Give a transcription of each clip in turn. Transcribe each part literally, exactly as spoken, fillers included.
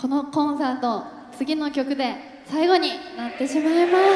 このコンサート次の曲で最後になってしまいます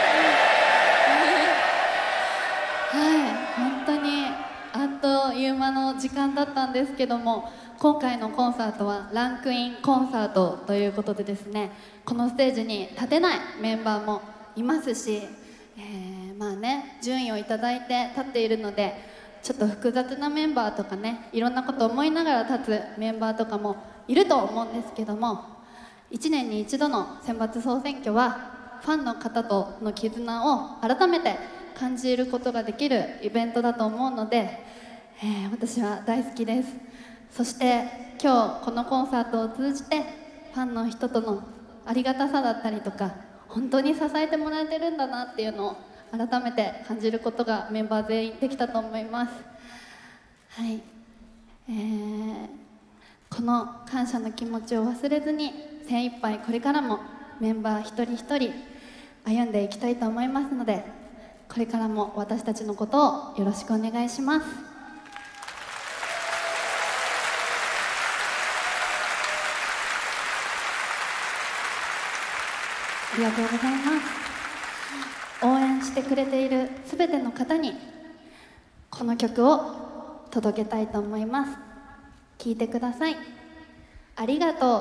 はい本当にあっという間の時間だったんですけども、今回のコンサートはランクインコンサートということでですね、このステージに立てないメンバーもいますし、えー、まあね順位をいただいて立っているので、ちょっと複雑なメンバーとかね、いろんなことを思いながら立つメンバーとかもいると思うんですけども、いちねんに一度の選抜総選挙はファンの方との絆を改めて感じることができるイベントだと思うので、えー、私は大好きです。そして今日このコンサートを通じてファンの人とのありがたさだったりとか、本当に支えてもらえてるんだなっていうのを改めて感じることがメンバー全員できたと思います。はい、えー、この感謝の気持ちを忘れずに精一杯これからもメンバー一人一人歩んでいきたいと思いますので、これからも私たちのことをよろしくお願いします。ありがとうございます。応援してくれているすべての方にこの曲を届けたいと思います。聴いてください。ありがとう。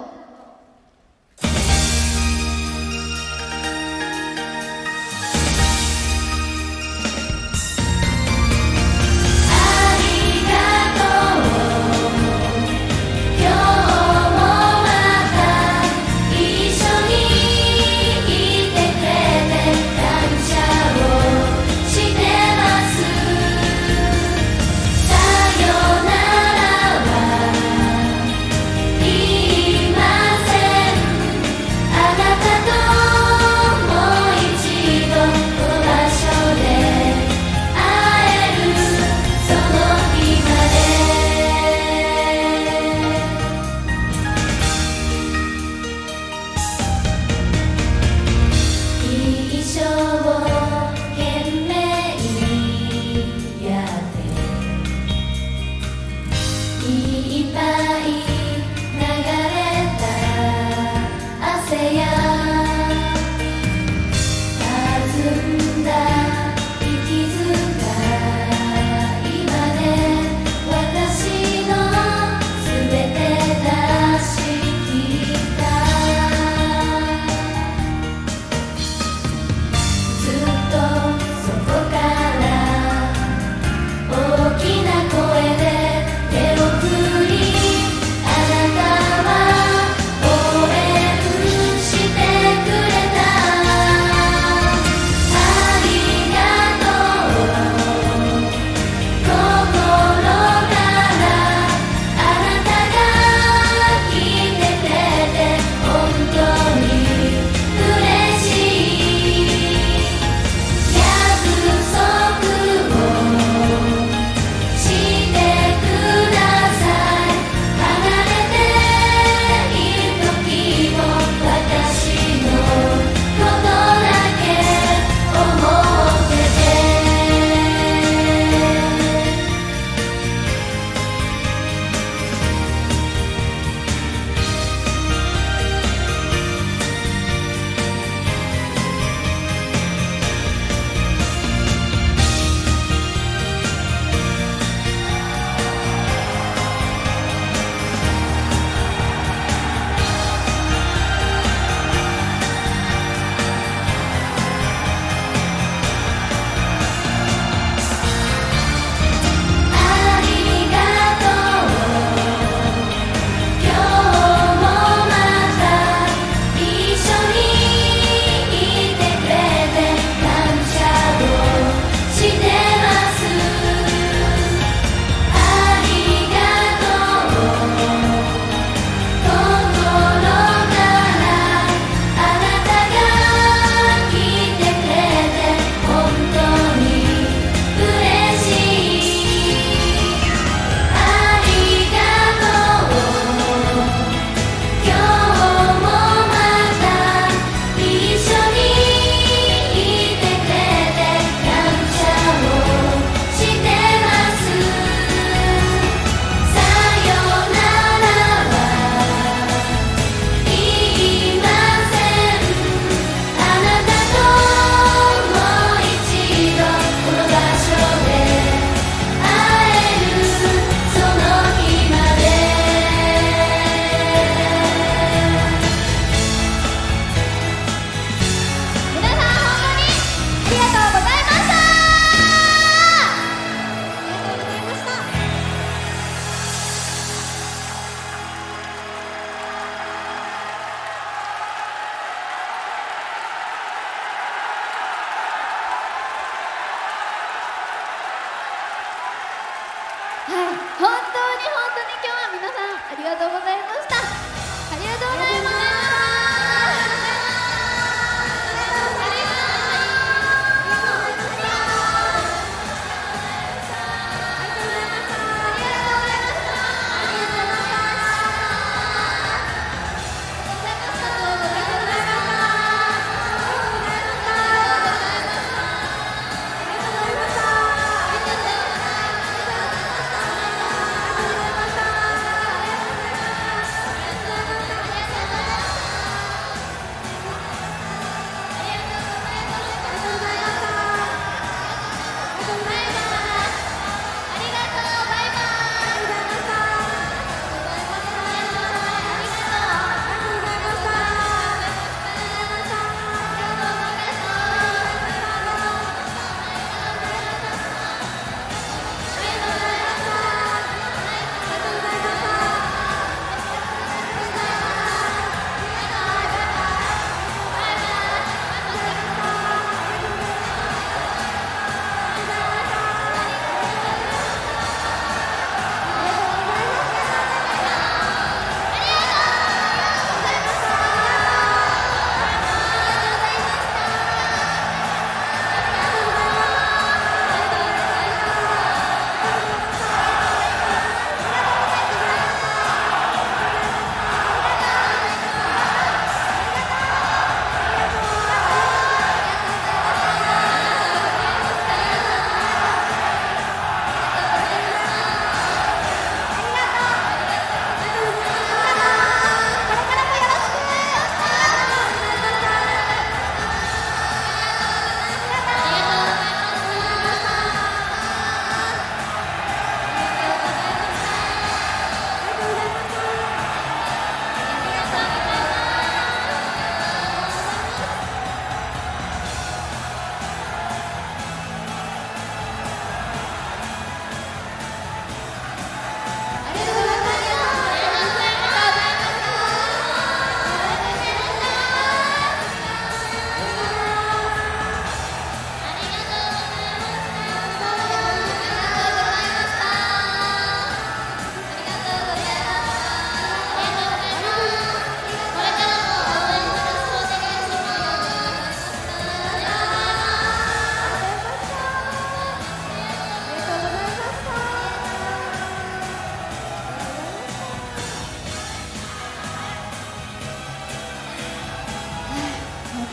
今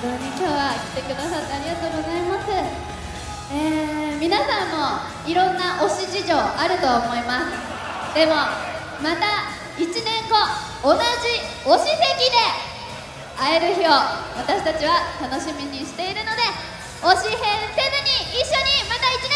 当に今日は来てくださってありがとうございます。えー、皆さんもいろんな推し事情あると思います。でもまたいちねんご同じ推し席で会える日を私たちは楽しみにしているので、推し変せずに一緒にまたいちねん